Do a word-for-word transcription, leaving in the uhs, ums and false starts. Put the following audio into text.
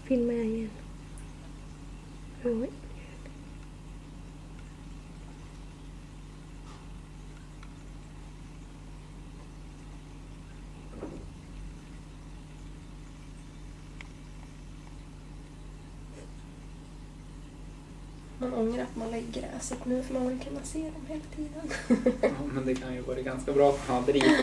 filmar jag igen. Oj. Man ångrar att man lägger gräset nu för man vill kunna se dem hela tiden. Ja, men det kan ju vara ganska bra att ha driv.